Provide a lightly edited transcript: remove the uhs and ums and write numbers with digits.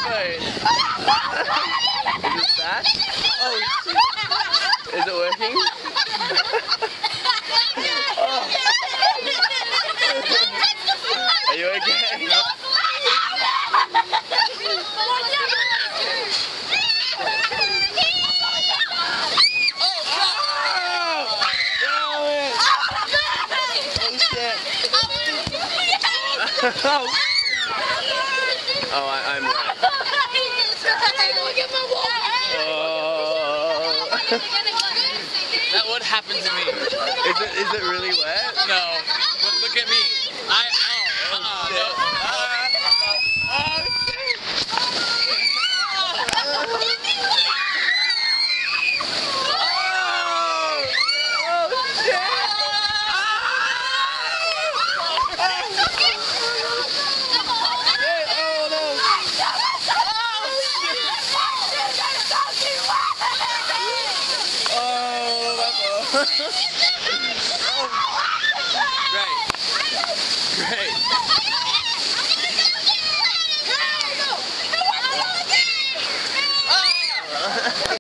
Wait. Is it that? Oh shit. Is it working? Oh. Are you okay? Yep. Oh, I'm wet. Oh. That would happen to me. Is it really wet? No. Look at me. No. Oh,